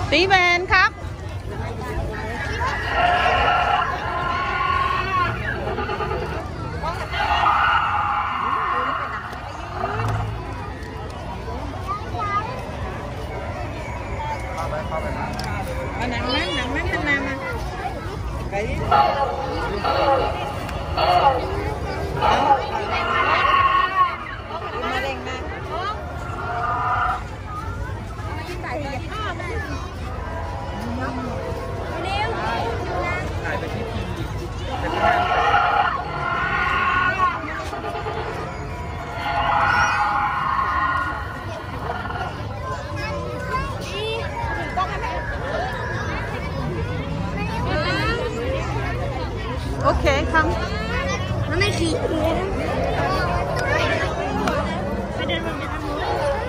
ตีแมนครับเอาหนังนั่งทำนามาไปดิมาเร่งนะโอเคครับมันไม่ขี่ไปเดินแบบนี้ทำนู้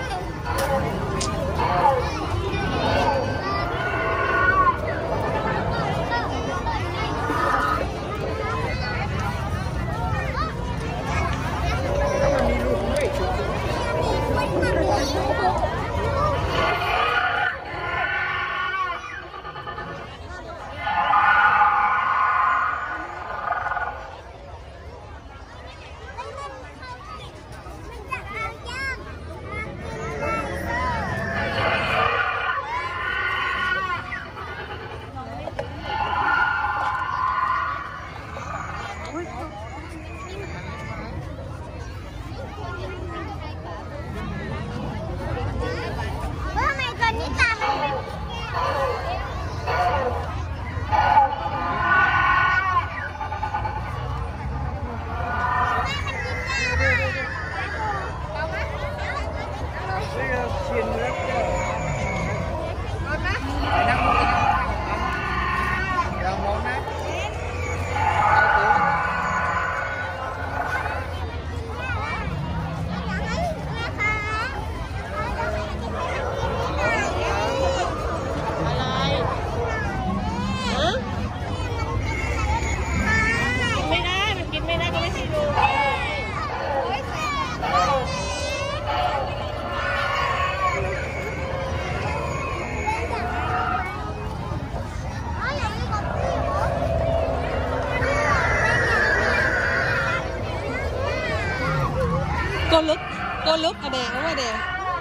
go look ở đây over there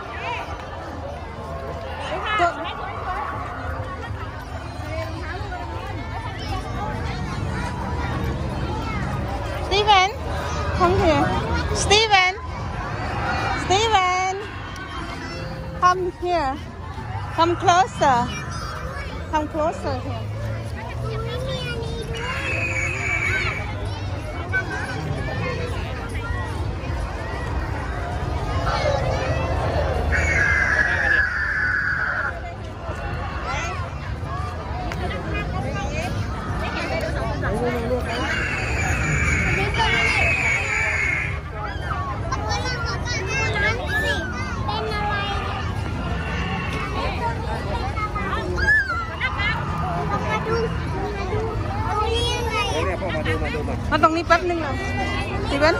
Steven come here Steven come here come closer hereมาตรงนี้แป๊บนึงนะสตีเวน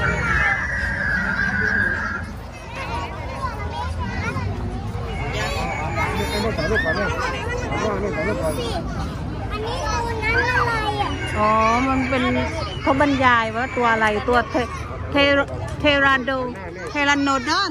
อ๋อมันเป็นเขาบรรยายว่าตัวอะไรตัวเทรานโนดอน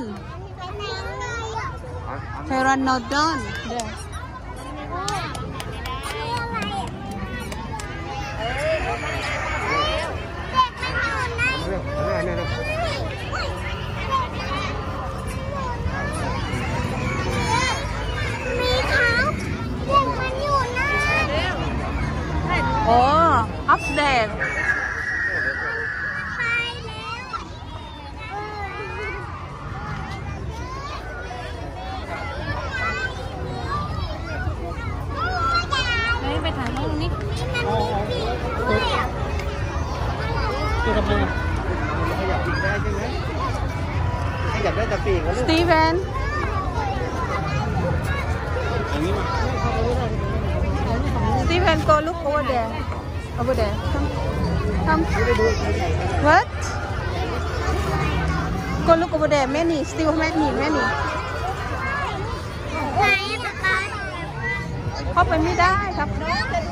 โอ้ upstairs ไปถ่ายห้องนี้คือทำไมขยับปีกได้ใช่ไหมขยับได้แต่ปีกสตีเวนSteven, go look over there. Come. What? Go look over there. Many. Still many. เข้าไปไม่ได้ครับน้องจะ